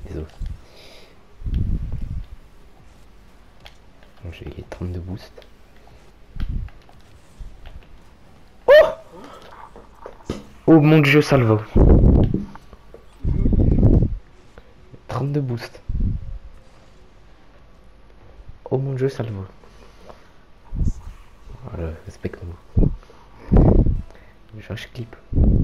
Désolé. Bon, j'ai 32 boosts. Oh mon dieu, salvo. 32 boosts. Oh mon dieu, salvo. Voilà, respecte-moi. Je clip.